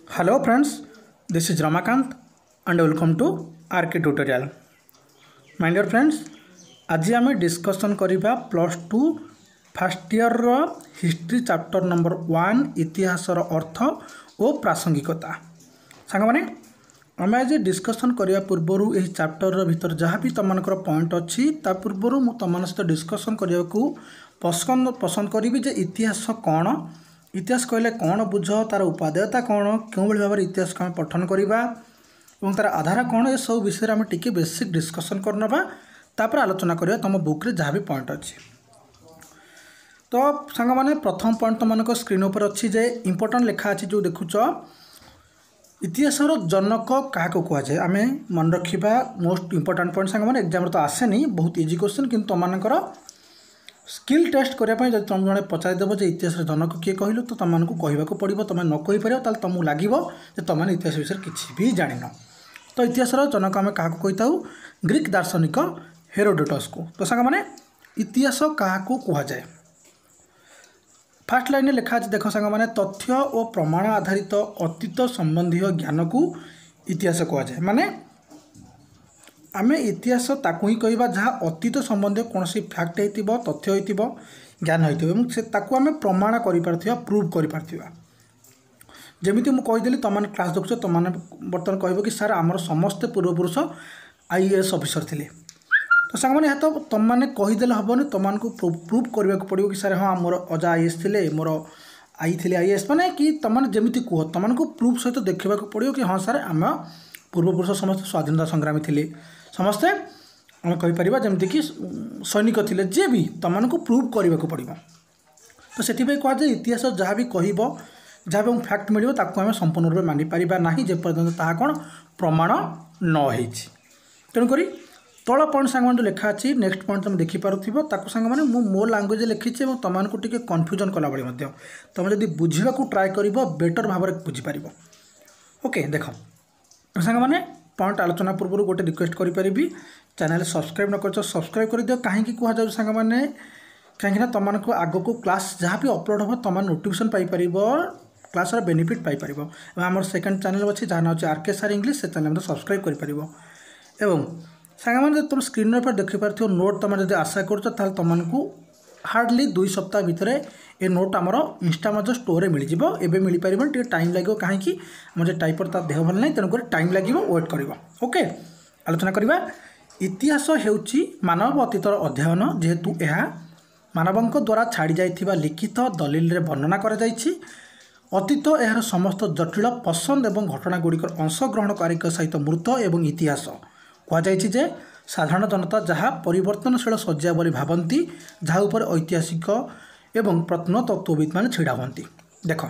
Hello friends, this is Ramakant and welcome to RK tutorial. My dear friends, आज आम discussion करिबा +2 first year रो history chapter number 1 इतिहास रो अर्थ और प्रासंगिकता। सांग माने आम आज डिस्कसन करिया पूर्वरु एही चैप्टर रो भीतर जहाँ भी तमनकर पॉइंट अछि ता पूर्वरु मु तमन सहित डिस्कसन करिया को पसंद करिबि जे इतिहास कोन, इतिहास कहले कौन बुझ, तार उपादेयता कौन, क्यों भाव में इतिहास को पठन करवा और तार आधार कौन, ये सब विषय में टिके बेसिक डिस्कसन करनबा तापर आलोचना करिया तुम बुक रे जहाँ भी पॉइंट अच्छी। तो सांग माने प्रथम पॉइंट तुम मानक स्क्रीन ऊपर अच्छी जे इंपोर्टेंट लेखा अच्छी जो देखुच इतिहासर जनक क्या कह जाए आम मन रखा मोस्ट इंपोर्टेंट पॉइंट सांग माने एग्जाम तो आसेनी बहुत इजी क्वेश्चन कि तुमकर स्किल टेस्ट करने जब तुम जड़े पचारिदेव जो इतिहास जनक किए कहलु तो तुमको कहवाक पड़ो, तुम न कहीपर तुमको लगे तुमने इतिहास विषय किसी भी जान। तो इतिहास जनक आम क्या कही था ग्रीक दार्शनिक हेरोडोटस को। तो सांग माने इतिहास क्या कह जाए फास्ट लाइन लिखा देख सांग माने तथ्य और प्रमाण आधारित अतीत संबंधी ज्ञान को इतिहास कह जाए। माने आमे इतिहास ताकू ही कहवा जहाँ अतीत संबंधी कौन सी फैक्ट हो तथ्य हो ज्ञान हो आम प्रमाण कर प्रूव कर जमीती मुझे कहीदेली तुमने क्लास देखुच तुमने बर्तमान कह कि सार आमर समस्ते पूर्वपुरुष आईएएस ऑफिसर थे। तो सांग मैंने तो तुमने कहीदेले हेनी तुमको प्रूव करने को पड़ो कि सार हाँ मोर अजा आईएएस थे मोर आई थे आईएएस माने कि तुमने जमीती कह तुमको प्रूफ सहित देखा पड़ो कि हाँ सार आम पूर्वपुरुष समस्त स्वाधीनता संग्रामी थे समस्ते आम कहीपर जमीक सैनिक थे जे भी तुमको प्रूव करने को पड़ो। तो से कहुए इतिहास जहाँ भी कह जहाँ भी फैक्ट मिले आम संपूर्ण रूप मानिपर ना जेपर्यंत ता कौन प्रमाण नई। तेणुक तल पॉइंट सांग जो लिखा अच्छी नेक्स्ट पॉइंट तुम देखिपुव सांग मैंने मो लांगुएज लिखी तुमको टी कन्फ्यूजन कला भाई तुम जब बुझा ट्राए कर बेटर भाव में बुझीपर। ओके देख सांग मैंने पॉइंट आलोचना पूर्व गोटे रिक्वेस्ट करी चैनल सब्सक्राइब न कर सब्सक्राइब कर दियो कहीं कह सांग मैंने कहीं तुमको आग को क्लास जहाँ भी अपलोड हम तुम नोटिफिकेशन पाइपर क्लास बेनिफिट पाइपर। आम सेकेंड चैनल अच्छी जहाँ ना आरके सार इंग्लिश से चैनल सब्सक्राइब कर सांग मैंने तुम स्क्रीन पर देखिपार नोट तुम जब आशा कर तुमको हार्डली 2 सप्ताह भितर ए नोट आमर इंस्टा स्टोर मिल जाए एवं मिल पार टे टाइम लगे कहीं मुझे टाइपर ता देह भल ना तेणुक टाइम लगे वेट कर। ओके आलोचना करवा इतिहास होउची मानव अतीतर अध्ययन जेहेतु यह मानवों द्वारा छाड़ी जाइथिबा लिखित दलिल रे वर्णना करा जाइछि। अतीत यार समस्त जटिल पसंद एवं घटना गुड़िकर अंशग्रहणकारी सहित मूर्त एवं इतिहास कहुई जे साधारण जनता जहाँ परिवर्तनशील सज्जा बोली भावती जहाँ उपर ऐतिहासिक एवं प्रत्नतत्वविद मैंने छिड़ा हुंती। देख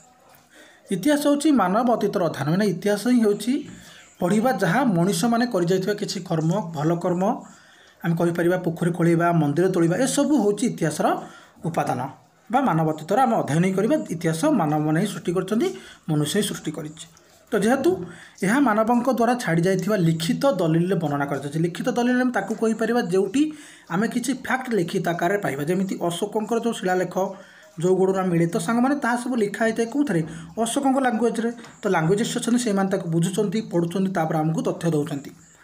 इतिहास होची मानव अतीतर अध्ययन मैंने इतिहास ही होची पढ़ा जहाँ मनीष मैंने कर किसी कर्म भल कर्म आम कहीपर पोखरी खोलवा मंदिर तोड़वा ए सब हूँ इतिहास उपादान बा मानव अतीतर आम अध्ययन ही करवा इतिहास मानव मैंने ही सृष्टि कर मनुष्य ही सृष्टि कर। तो जेहेतु यह मानवों द्वारा छाड़ी जाइथिबा लिखित दलिल वर्णना कर लिखित दलिल ताकू कहीपर जोटी आम किसी फैक्ट लिखित आकार पाइबा जमी अशोकों जो शिलालेख जो गुण मिले तो सांग मैंने सब लिखा होता है कौन अशोकों लांगुएज तो लांगुएज अच्छे से बुझुंट पढ़ुंट आमको तथ्य दौरान।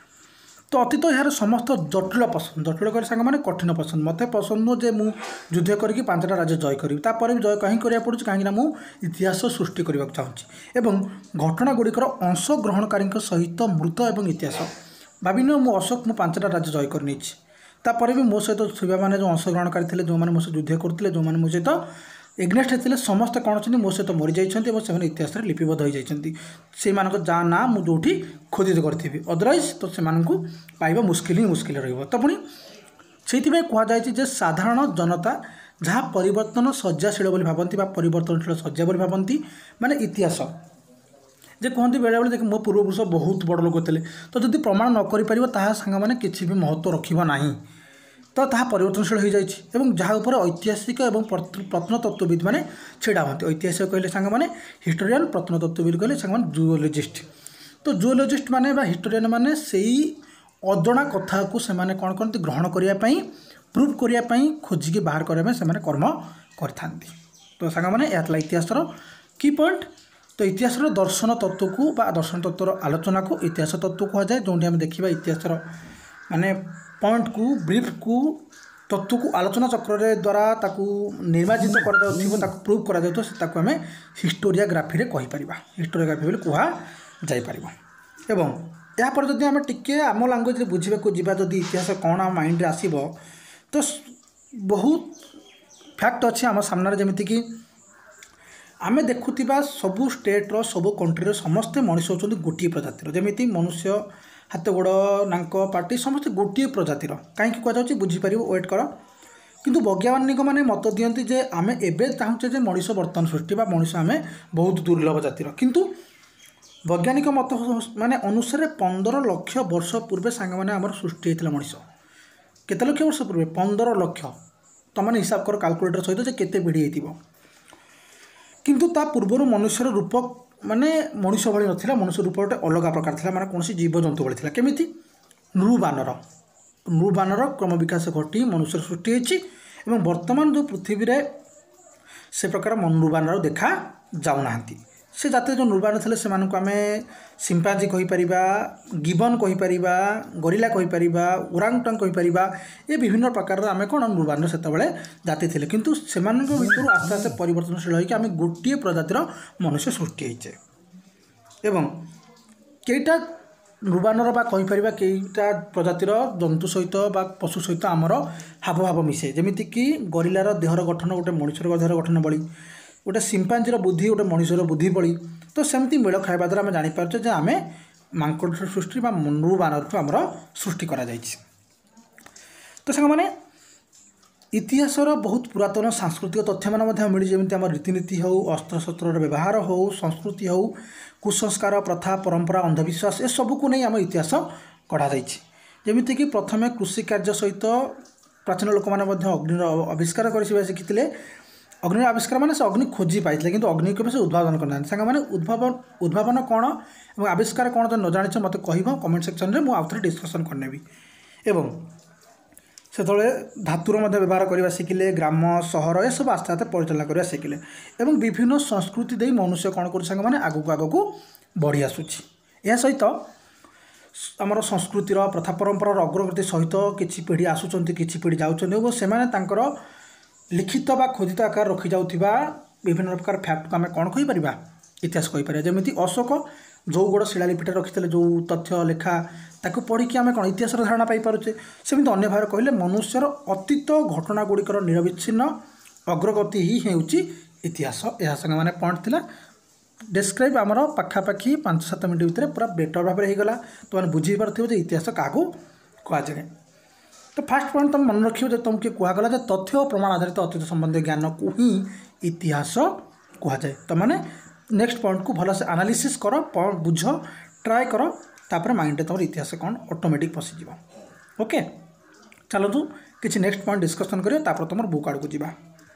तो अतीत यार समस्त जटिल पसंद जटिल कर सांग मैंने कठिन पसंद मत पसंद नुह जे मुझ युद्ध करके 5टा राज्य जय करी तापर भी जय कहीं करा पड़े कहीं मुझे इतिहास सृष्टि करने चाहूँगी एवं घटना गुड़िकर अंशग्रहणकारी सहित मृत एवं इतिहास भाविन मु अशोक मु 5टा राज्य जय कर नहीं तापर भी मो सहित छुआ मैंने जो अंशग्रहणकारी थे जो मैंने मो सहित युद्ध करते जो मैंने मो सहित एग्नेस्ट होते समस्ते कौन अच्छे मो सहित मरी जाइए इतिहास लिपिबद्ध हो जाती से जहाँ ना मुझे खोदित करी अदरवाइज तो से पाइबा मुस्किल ही मुस्किल रही। तो पुणी से कहुए साधारण जनता जहाँ परिवर्तन सज्जाशील भावती परिवर्तनशील सज्जा भावती माने इतिहास जे कहते बेले बेले देख मो पूर्वपुरुष बहुत बड़ लोक थे तो जब प्रमाण न कर सांग मैंने किसी भी महत्व रखा ना तो ताहा परिवर्तनशील हो जाए जहाँ उपर ऐतिहासिक और प्रत्नतत्वविद मैंने छिड़ा होती ऐतिहासिक कहले सांग मैंने हिस्टोरियन प्रत्नतत्वविद कहले सांग मैंने जूओलॉजिस्ट। तो जूओलॉजिस्ट मैंने हिस्टोरियन मैंने से अजଣା कथा को से कौन करते ग्रहण करने प्रूव करने खोजिकी बाहर करने से कर्म कर। तो सांग मैंने इतिहास की पॉइंट तो इतिहास दर्शन तत्व को बा दर्शन तत्वर आलोचना को इतिहास तत्व कह जाए, जो आम देखा इतिहास माने पॉइंट को ब्रीफ को तत्व को आलोचना चक्र द्वारा ताकू निर्वाचित कर प्रूव कर आम हिस्टोरियोग्राफी कहीपर हिस्टोरियोग्राफी बोली कहुपर। एवं यापर जदि आम टिके आम लांगुएज बुझा जावा जदि इतिहास कौन आम माइंड आसब तो बहुत फैक्ट अच्छी आम सामने जमीक आम देखुवा सबू स्टेट्र सबू कंट्रीर समस्ते मनीष होती गोटे प्रजातिर, जमी मनुष्य हाथ गोड़ नाक पार्टी समस्त गोटे प्रजातिर कहीं कहुच्छे बुझीपर वेट कर। किंतु वैज्ञानिक मैंने मत दियंती जे आम एवं चाहूचे जे मनीष बर्तमान सृष्टि बा मनीष आम बहुत दुर्लभ जातिर, किंतु वैज्ञानिक मत माने अनुसार 15 लाख वर्ष पूर्वे सांग मैंने आम सृष्टि होता मनीष। केते लक्ष वर्ष पूर्वे 15 लाख, तुमने हिसाब कर कैलकुलेटर सहित जे केते पीढ़ी होती। किंतु ता पूर्वर मनुष्यर रूप माने मनीष भली नथिला, मनुष्य रूप गोटे अलग प्रकार था, माने कौन जीवजंतु भली था। केमिति नृबानर क्रम विकास घटी मनुष्य सृष्टि होती एवं वर्तमान जो पृथ्वी रे से प्रकार नृबानर देखा जाऊना। से जाते जो नृबानर थे से आम सिंपाजी कहीपर, गिबन कहीपर, गोरिल्ला कहीपर, ओरांगुटांग कहीपर, ये विभिन्न प्रकार आम कौन नृबानर से जाति थे। किंतु से भर आस्ते आस्ते परिवर्तनशील होकर आम गोटे प्रजातिर मनुष्य सृष्टि होइछे एवं कईटा नृबानर बा कहीपर कईटा प्रजातिर जंतु सहित बा पशु सहित आमर हावभाव मिसे, जमीक गोरिल्लार देहर गठन गोटे मनुष्यर देहर गठन बड़ी, गोटे सिंपांजीर बुद्धि गोटे मनुष्यर बुद्धि बड़ी। तो सेमती मेल खाଇବା द्वारा आम जानीपारे जे आम मांकड़ सृष्टि बा नृबानर आमर सृष्टि करा जाइछि। तो सांग माने इतिहासर बहुत पुरातन सांस्कृतिक तथ्य मान मिली, जमी आम रीतिनीति हो, अस्त्रशस्त्र व्यवहार हो, संस्कृति हो, कुसंस्कार प्रथा परंपरा अंधविश्वास ए सबू को नहीं आम इतिहास कढ़ा जाइछि। जमीक प्रथम कृषि कार्य सहित प्राचीन लोक मैंने अग्निर आविष्कार कर शिखी। अग्नि आविष्कार माने से अग्नि खोजी पाई, किंतु अग्नि के से उद्भावन करना सांग मैंने उद्भावन कौन और आविष्कार कौन तो न जानी मत कह कमेंट सेक्शन में मुझे आउे डिस्कसन करनेबी। एवं से धातुर व्यवहार करने शिखिले, ग्राम सहर ये सब आस्ते आस्ते परिचालना करने शिखिले एवं विभिन्न संस्कृति दे मनुष्य कौन कर सांग मैंने आगक आगक बढ़ी आसूची। यह सहित आमर संस्कृतिर प्रथा परंपरार अग्रगति सहित किसी पीढ़ी आसुचंती किसी पीढ़ी जाऊँच से लिखित बा खोदित आकार रखी जाउथिबा विभिन्न प्रकार फैक्ट को आम कौन कहीपर इतिहास कहीपर। जमी अशोक जो गोड़ शिलालिपिटे रखी जो तथ्य लेखा ताकू पढ़ी आम कौन इतिहास धारणा पाइपे। सेमती अन्य भाव कहले मनुष्यर अतीत घटना गुड़िकर निरविच्छिन्न अग्रगति ही होउची इतिहास। यह संगे माने पॉइंट थिला डिस्क्राइब आमर पाखापाखि 5-7 मिनट भितर पूरा बेटर भाव में होगला। तो मैंने बुझी पार्थिव इतिहास क्या कहुए। तो फास्ट पॉइंट तुम मन रखियो तुमके कहगला तथ्य और प्रमाण आधारित अतीत संबंधी ज्ञान को ही इतिहास कहुए। तो मैंने नेक्स्ट पॉइंट को भलसे एनालिसिस कर बुझ ट्राए कर तापर माइंड तुम इतिहास कौन ऑटोमेटिक पशिज। ओके चलतु किसी नेक्स्ट पॉइंट डिस्कसन करियो तुम बुक आड़ को जीवा।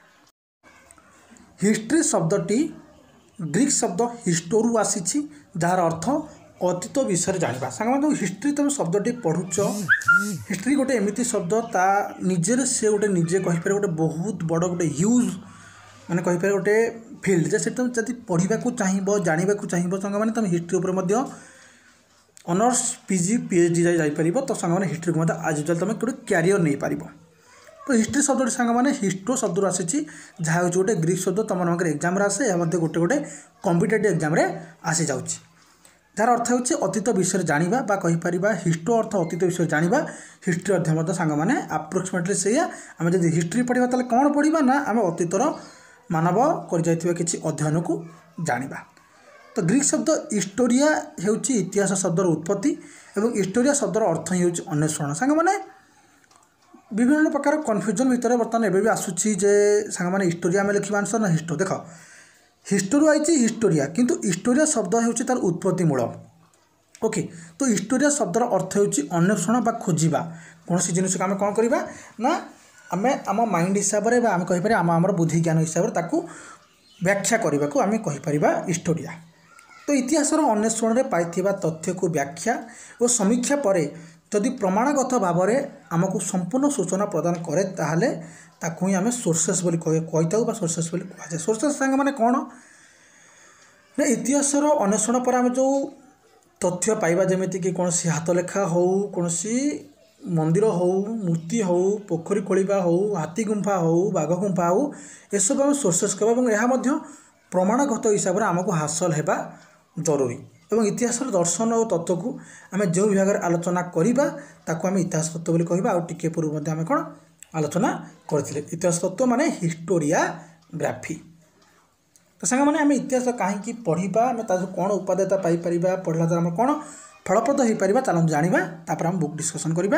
हिस्ट्री शब्दटी ग्रीक शब्द हिस्टोरु आसी जार अर्थ अतीत विषय जाना। सांग हिस्ट्री तुम शब्दटी पढ़ुच, हिस्ट्री गोटे एमती शब्द ता निजे से गोटे निजे कहीपर गोटे बहुत बड़ गोटे ह्यूज माने कहीपर गोटे फिल्ड जे तुम जब पढ़ा चाहब जानवा चाहब सांग मैंने तुम हिस्ट्री उपर ऑनर्स पीजी पीएचडी जापर। तो सांग मैंने हिस्ट्री को आज यूजुआल तुम गोटे क्यारियर नहीं पार। तो हिस्ट्री शब्द सांग मैंने हिस्टो शब्द आसी जहाँ गोटे ग्रीक शब्द तुम एग्जाम आसे या गोटे गोटे कॉम्पिटिटिव एग्जाम आसी जाऊँगी जार अर्थ होची अतीत विषय जानिबा बा कहि परिबा। हिस्टो अर्थ अतीत विषय जानिबा, हिस्ट्री अध्ययन सांग माने अप्रोक्सीमेटली से आम जब हिस्ट्री पढ़ा ताले कौन पढ़ा ना आम अतीतर मानव कर जाइथिबा किछि अध्ययन को जानिबा। तो ग्रीक शब्द हिस्टोरिया हेउची इतिहास शब्दर उत्पत्ति एवं हिस्टोरिया शब्दर अर्थ ही होची अन्वेषण। सांग माने विभिन्न प्रकार कन्फ्यूजन भितर बर्तमान एबे भी आसुची जे सांग माने हिस्टोरिया में लिखिबा आंसर ना हिस्टो। देख हिस्टोरी आई हिस्टोरिया किंतु हिस्टोरिया शब्द होची तार उत्पत्ति मूल। ओके तो हिस्टोरिया शब्दर अर्थ होची अन्वेषण बा खोजिबा। कौन सी जिनिस को आम कौन करबा ना आम आम माइंड हिसाब से आम कहीपर आम बुद्धि ज्ञान हिसाब से ताकू व्याख्या करने को आम कहीपर हिस्टोरिया। तो इतिहासर अन्वेषण में पाइथिबा तथ्य को व्याख्या और समीक्षा पर जदि प्रमाणगत भाव में आमको संपूर्ण सूचना प्रदान करे ताहले ताकू ही आम सोर्सेस बोली कही था सोर्सेस बोली कहुए। सोर्सेस सांग माने कौन ना इतिहासर अन्वेषण पर आम जो तथ्य पाइबा जमीती कि कौन हाथलेखा हो कौन मंदिर हो मूर्ति हो पोखरी खोलिबा हो हाथी गुंफा हो बाघ गुंफा हो एसब आम सोर्सेस कहवा यह प्रमाणगत हिसाब से आमको हासिल होगा जरूरी एवं इतिहास दर्शन और तत्व को आम जो विभाग में आलोचना करवा ताकू आम इतिहास तत्व बोली कहवा आ टिके पूर्व आम कौन आलोचना करथिले इतिहास तत्व माने हिस्टोरियोग्राफी। तो सांग मैंने आम इतिहास कहीं पढ़ा आम कौन उपादेयता पाई पढ़ला द्वारा आम कौन फलप्रद हो पार चलते जाना तापर आम बुक डिस्कसन करवा।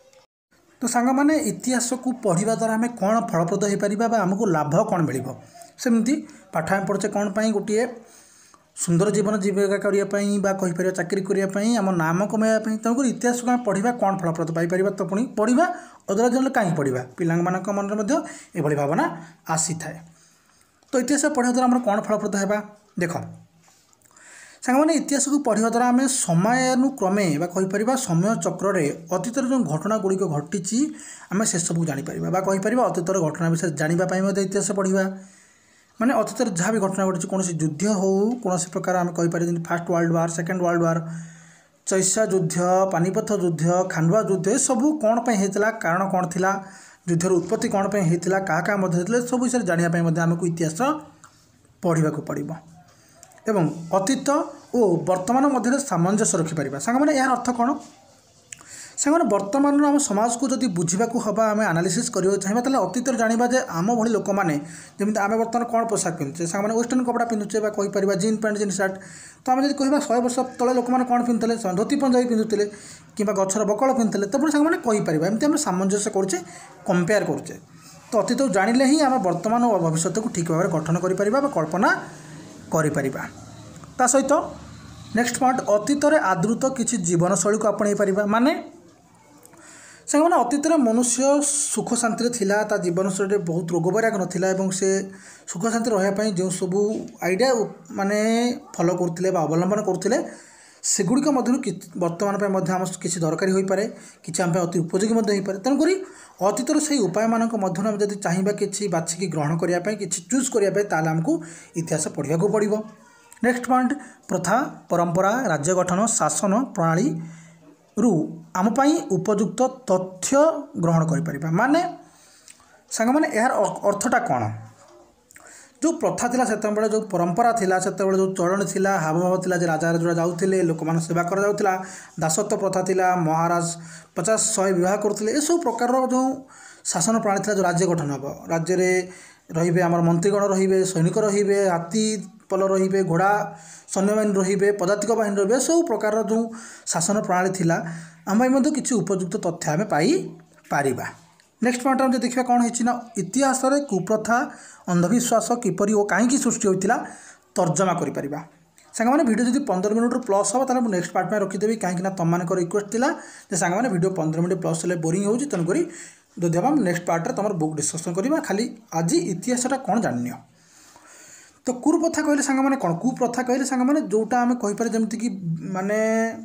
तो सांग मैंने इतिहास को पढ़ा द्वारा आम कौन फलप्रद हो पार आमको लाभ कौन मिल सेमती पाठ आम पढ़े कौन पाई गोटे सुंदर जीवन जीविका करने चाकरी करने आम नाम कमाइवाई तेणुक इतिहास को आम पढ़ा कौन फलप्रद पाई तो पुणी पढ़ा अदला जन कहीं पढ़ा पिला मन में ये भावना आसी थाए। तो इतिहास पढ़ा द्वारा आम कौन फलप्रद है देख सांग मैंने इतिहास को पढ़ा द्वारा आम समयानुक्रमे कहीपर समय चक्र अतीत जो घटना गुड़िक घटी आम से सबको जापर कहीपर अतीतर घटना विषय जानापी इतिहास पढ़ा माने अतीत जहाँ भी घटना घटी कौन युद्ध हो कौन प्रकार आम कहीपर first world war second world war चैसा युद्ध पानीपथ युद्ध खानवा युद्ध सब कौन होता कारण कौन थी युद्धर उत्पत्ति कौन होता क्या होता सब विषय जानापी आमको इतिहास पढ़ा पड़ो एवं अतीत और वर्तमान मध्य सामंजस्य रखिपर सांग मैंने यार अर्थ कौन सांग मैंने वर्तमान आम समाज को जब बुझा हवा आम एनालिसिस करने चाहिए अतीत जाना जे आम भली लोक मैंने जमी आम बर्तमान कौन पोशाक पिंधुचे सांग मैंने वेस्टर्न कपड़ा पिंधुचे कहीपर जीन पैंट जीन सार्ट तो आम जब कह 100 वर्ष तले लोक मैंने कौन पिंधुते धोती पंजाबी पिंधुते कि गचर बकल पिंधुते तो सांग मैंने कहीपर एमती आम सामंजस्य करुचे कंपेयर करुचे। तो अतीत जानिले ही आम वर्तमान और भविष्य को ठीक भाव में गठन कर कल्पना कर सहित नेक्स्ट पॉइंट अतीत आदृत किसी जीवनशैली को आपणे पार माने सांग मैंने अतीत मनुष्य सुख शांति थिला ता जीवनशैली बहुत रोग बैराग नाला से सुख शांति रहा जो सब आइडिया माने फॉलो करते अवलंबन करते सेगुड़िक वर्तमान आम किसी दरकारी हो पाए कि आम अति उपयोगी हो पाए तेणुक अतीतर से उपाय मान जब चाहिए कि बाछिकी ग्रहण करने कि चूज करने आमको इतिहास पढ़ा पड़ो। नेक्स्ट पॉइंट प्रथा परंपरा राज्य गठन शासन प्रणाली रु आम उपयुक्त तथ्य ग्रहण कर माने सांग मैंने यार अर्थटा कौन जो प्रथा थिला सेतबेले जो परंपरा थिला सेतबेले जो चलन थिला हावभाव थिला जे राजा राजा जाउथिले लोक मान सेवा करा जाउथिला दासत्व प्रथा थिला महाराज 50-100 विवाह करथिले ए सब प्रकार जो शासन प्रणाली थिला जो राज्य गठन हबो राज्य रे रहिबे आमर मंत्रीगण रहिबे सैनिक रहिबे हाथी पल रहिबे घोड़ा सैन्यबाहिनी रहिबे पदातिक बाहिनी रहिबे सब प्रकार जो शासन प्रणाली थिला आम किसी उपयुक्त तथ्य आम पाई पारिबा। नेक्स्ट पॉइंट हम देखा कौन है इतिहास कुप्रथा अंधविश्वास किपरि और कहीं सृष्टि होता तर्जमा कर सांग मैंने वीडियो जब 15 मिनट प्लस हम तो नेक्स्ट पार्ट में रखीदेवी कहीं तुम मान रिक्वेस्ट थी सांग मैंने वीडियो 15 मिनट प्लस हेल्ले बोरिंग हो तेणुक जदि हम नेक्स्ट पार्ट में तुम बुक डिस्कसन करवा खाली आज इतिहासटा कौन जान। तो कुप्रथा कहले सांग मैंने कौन कुप्रथा कहले सांग मैंने जोटा आम कहीपर जमीक कि माने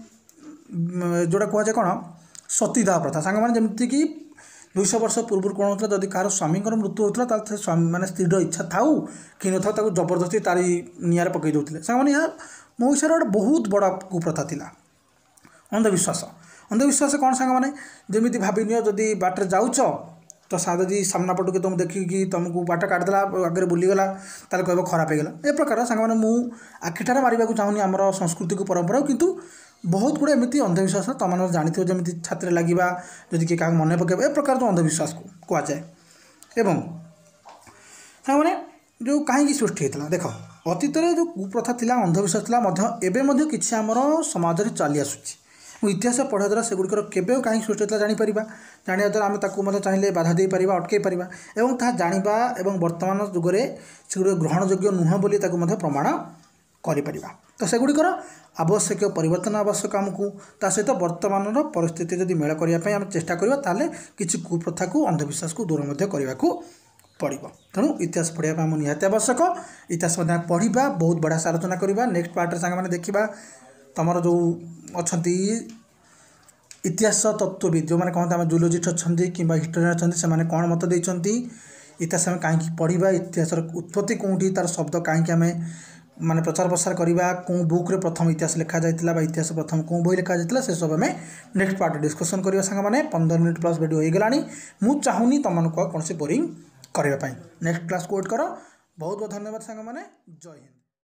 जोटा कहुए कौन सतीदाह प्रथा सांग मैंने जमीक कि 200 वर्ष पूर्व कौन होता जब कहार स्वामी मृत्यु होता स्वामी मैंने स्त्री इच्छा थाऊ कि न था जबरदस्ती तारी निआर पकई देते सांग मैंने यह मो हिसाब गोटे बहुत बड़ा कुप्रथा थिला अंधविश्वास। अंधविश्वास कौन सांग मैंने जमी भाव नि जदि बाटर जाऊच तो सादी सामना पटू के तुम देखिकी तुमको बाट काटिदेला आगे बुलीगला ताल कह खराब होगा ए प्रकार सांग मैंने मु आखिठार मारे चाहूनी आम संस्कृति को परंपरा किंतु बहुत गुड़े एमती अंधविश्वास तुम मैंने जानी जमी छात्र लगे जदि किए क्या मन पकड़ ए प्रकार जो अंधविश्वास को कहुए एवं सांग मैंने जो कहीं सृष्टि होता देख अतीत जो कुप्रथा थिला अंधविश्वास था किसी आमर समाज चली आसूँ इतिहास पढ़ा द्वारा सेगुड़िकर केवे कहीं सृष्टि होता जापर जाना द्वारा आम चाहिए बाधा दे पार अटकई पार और ताहा जाना और वर्तमान जुगरे सेगुड़ ग्रहणयोग्य नुह बोली प्रमाण कर तो सेगुड़िकर आवश्यक परिवर्तन आवश्यक आमको ता सहित वर्तमान परिस्थिति जब मेल करने आम चेष्टा करवा ताले किसी कुप्रथा को अंधविश्वास को दूर करने को पड़ो। तेणु इतिहास पढ़ाई आम निहाती आवश्यक इतिहास पढ़ा बहुत बढ़िया से आलोचना करवा। नेक्स्ट पार्ट में सांग देखा तुमर जो अच्छा इतिहास तत्वविद जो मैंने कहते हैं जूलोजिस्ट अच्छा कि हिस्टोरियन अच्छा से कौन मत देती इतिहास आम कहीं पढ़ा इतिहास उत्पत्ति कौटी तार शब्द कहीं माने प्रचार प्रसार करवा कौन बुक रे प्रथम इतिहास लिखा जाइतिला बा इतिहास प्रथम कौन बही लिखा जाइतिला से सब हमें नेक्स्ट पार्ट डिस्कशन करवा सांग माने 15 मिनिट प्लस वीडियो हो गलानी मु चाहूनी तुमको कौन से बोरिंग करबा पई नेक्स्ट क्लास को वेट करो बहुत बहुत धन्यवाद सांग माने जय हिंद।